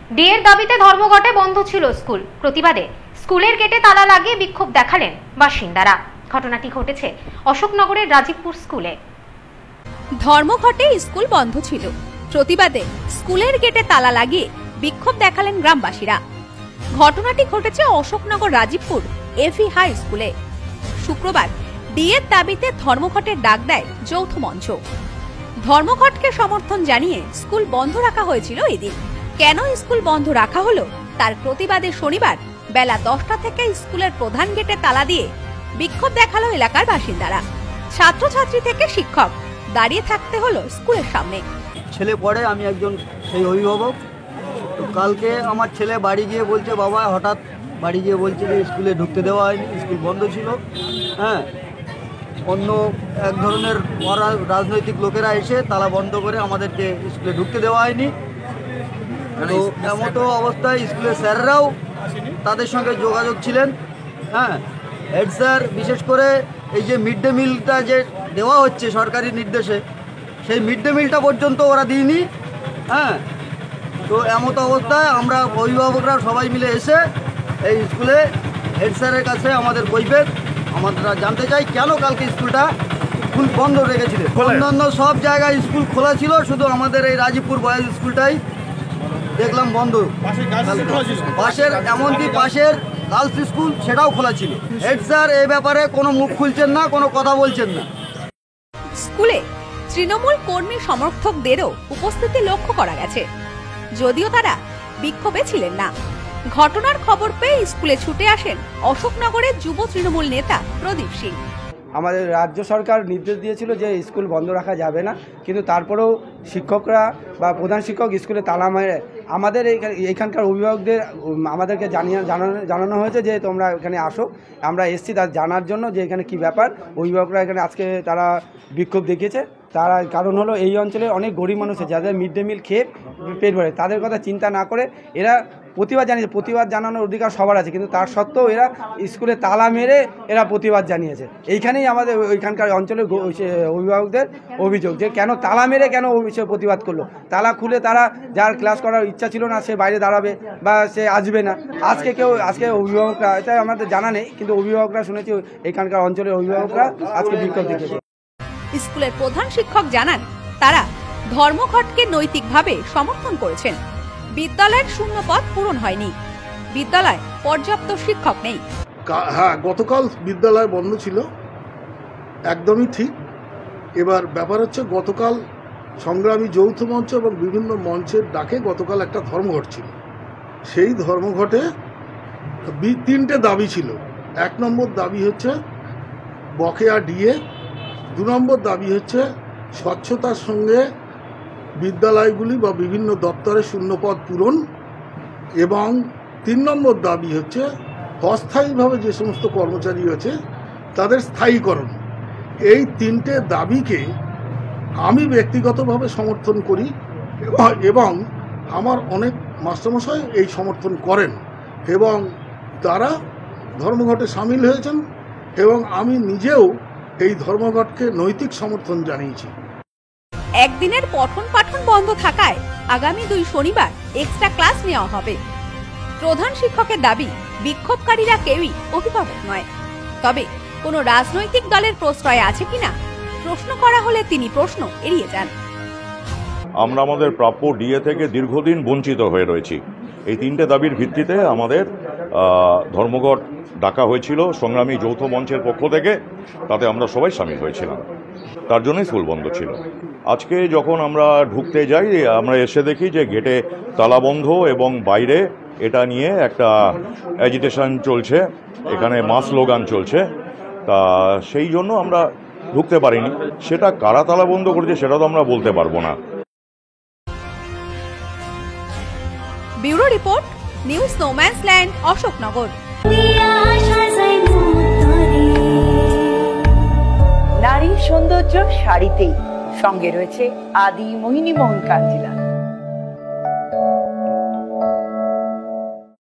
ডিএর দাবিতে ধর্মঘটে বন্ধ ছিল স্কুল। প্রতিবাদে স্কুলের গেটে তালা লাগিয়ে বিক্ষোভ দেখালেন বাসিন্দারা। ঘটনাটি ঘটেছে অশোকনগরের রাজীবপুর স্কুলে। ধর্মঘটে স্কুল বন্ধ ছিল। প্রতিবাদে স্কুলের গেটে তালা লাগিয়ে বিক্ষোভ দেখালেন গ্রামবাসীরা। ঘটনাটি ঘটেছে অশোকনগর রাজীবপুর এফি হাই স্কুলে। শুক্রবার ডিএর দাবিতে ধর্মঘটের ডাক দেয় যৌথ মঞ্চ। ধর্মঘটকে সমর্থন জানিয়ে স্কুল বন্ধ রাখা হয়েছিল এদিন। কেন স্কুল বন্ধ রাখা হলো তার প্রতিবাদে শনিবার বেলা 10টা থেকে স্কুলের প্রধান গেটে তালা দিয়ে বিক্ষোভ দেখালো এলাকার বাসিন্দারা। ছাত্রছাত্রী থেকে শিক্ষক দাঁড়িয়ে থাকতে হলো স্কুলের সামনে। ছেলে পড়ে, আমি একজন সেই অভিভাবক। তো কালকে আমার ছেলে বাড়ি গিয়ে বলছে, বাবা হঠাৎ বাড়ি গিয়ে বলছে যে স্কুলে ঢুকতে দেওয়া হয়নি, স্কুল বন্ধ ছিল। হ্যাঁ, অন্য এক ধরনের রাজনৈতিক লোকেরা এসে তালা বন্ধ করে আমাদেরকে স্কুলে ঢুকতে দেওয়া হয়নি। তো এমতো অবস্থায় স্কুলের স্যাররাও তাদের সঙ্গে যোগাযোগ ছিলেন। হ্যাঁ, হেড স্যার বিশেষ করে এই যে মিড ডে মিলটা যে দেওয়া হচ্ছে সরকারি নির্দেশে, সেই মিড ডে মিলটা পর্যন্ত ওরা দিইনি। হ্যাঁ, তো এমতো অবস্থায় আমরা অভিভাবকরা সবাই মিলে এসে এই স্কুলে হেড স্যারের কাছে আমাদের কৈফিয়ত আমরা জানতে চাই কেন কালকে স্কুলটা বন্ধ রেখেছিলেন। অন্যান্য সব জায়গায় স্কুল খোলা ছিল, শুধু আমাদের এই রাজীবপুর বয়েজ স্কুলটাই দেখলাম বন্ধ। পাশের এমনকি পাশের গার্লস স্কুল সেটাও খোলা ছিল। হেড স্যার এই ব্যাপারে কোনো মুখ খুলছেন না, কোনো কথা বলছেন না। স্কুলে তৃণমূল কর্মী সমর্থকদেরও উপস্থিতি লক্ষ্য করা গেছে, যদিও তারা বিক্ষোভে ছিলেন না। ঘটনার খবর পেয়ে স্কুলে ছুটে আসেন অশোকনগরের যুব তৃণমূল নেতা প্রদীপ সিং। আমাদের রাজ্য সরকার নির্দেশ দিয়েছিল যে স্কুল বন্ধ রাখা যাবে না, কিন্তু তারপরেও শিক্ষকরা বা প্রধান শিক্ষক স্কুলে তালা মেরে আমাদের এইখানকার অভিভাবকদের আমাদেরকে জানানো হয়েছে যে তোমরা এখানে আসো। আমরা এসছি তার জানার জন্য যে এখানে কি ব্যাপার। অভিভাবকরা এখানে আজকে তারা বিক্ষোভ দেখিয়েছে। তারা কারণ হলো এই অঞ্চলে অনেক গরিব মানুষ আছে যাদের মিড ডে মিল খেয়ে পেট ভরে, তাদের কথা চিন্তা না করে এরা প্রতিবাদ জানিয়েছে। প্রতিবাদ জানানোর অধিকার সবার আছে, কিন্তু তার সত্ত্বেও এরা স্কুলে তালা মেরে এরা প্রতিবাদ জানিয়েছে। এইখানেই আমাদের ওইখানকার অঞ্চলের অভিভাবকদের অভিযোগ যে কেন তালা মেরে কেন প্রতিবাদ করলো। তালা খুলে তারা যার ক্লাস করার ইচ্ছা ছিল না সে বাইরে দাঁড়াবে বা সে আসবে না। আজকে অভিভাবকরা, এটা আমাদের জানা নেই, কিন্তু অভিভাবকরা শুনেছি এইখানকার অঞ্চলের অভিভাবকরা আজকে বিক্ষোভ দেখেছে। স্কুলের প্রধান শিক্ষক জানান তারা ধর্মঘটকে নৈতিকভাবে সমর্থন করেছেন। বিদ্যালয়ের শূন্য পদ পূরণ হয়নি, বিদ্যালয়ে পর্যাপ্ত শিক্ষক নেই। হ্যাঁ, গতকাল বিদ্যালয় বন্ধ ছিল, একদমই ঠিক। এবার ব্যাপার হচ্ছে গতকাল সংগ্রামী যৌথ মঞ্চ এবং বিভিন্ন মঞ্চের ডাকে গতকাল একটা ধর্মঘট ছিল। সেই ধর্মঘটে 3টে দাবি ছিল। 1 নম্বর দাবি হচ্ছে বকেয়া ডিএ, 2 নম্বর দাবি হচ্ছে স্বচ্ছতার সঙ্গে বিদ্যালয়গুলি বা বিভিন্ন দপ্তরে শূন্যপদ পূরণ, এবং 3 নম্বর দাবি হচ্ছে অস্থায়ীভাবে যে সমস্ত কর্মচারী আছে তাদের স্থায়ীকরণ। এই 3টে দাবিকে আমি ব্যক্তিগতভাবে সমর্থন করি এবং আমার অনেক মাস্টারমশাই এই সমর্থন করেন এবং তারা ধর্মঘটে সামিল হয়েছেন, এবং আমি নিজেও এই ধর্মঘটকে নৈতিক সমর্থন জানিয়েছি। একদিনের পঠন পাঠন বন্ধ থাকায় আগামী 2 শনিবার এক্সট্রা ক্লাস নেওয়া হবে। প্রধান শিক্ষকের দাবি, বিক্ষোভকারীরা কেউই অভিভাবক নয়, তবে কোনো রাজনৈতিক দলের প্রশ্রয় আছে কিনা প্রশ্ন করা হলে তিনি প্রশ্ন এড়িয়ে যান। আমরা আমাদের প্রাপ্য ডিএ থেকে দীর্ঘদিন বঞ্চিত হয়ে রয়েছি। এই 3টে দাবির ভিত্তিতে আমাদের ধর্মঘট ডাকা হয়েছিল সংগ্রামী যৌথ মঞ্চের পক্ষ থেকে, তাতে আমরা সবাই সামিল হয়েছিলাম। তার জন্যই স্কুল বন্ধ ছিল। আজকে যখন আমরা ঢুকতে যাই, আমরা এসে দেখি যে গেটে তালা বন্ধ এবং বাইরে এটা নিয়ে একটা অ্যাজিটেশন চলছে, এখানে মাস স্লোগান চলছে। তা সেই জন্য আমরা ঢুকতে পারিনি। সেটা কারা তালা বন্ধ করেছে সেটা তো আমরা বলতে পারবো না। Bureau report, news no man's land, Ashoknagar. নারী সৌন্দর্য শাড়িতেই, সঙ্গে রয়েছে আদি মোহিনী মোহন কাঞ্জিলাল।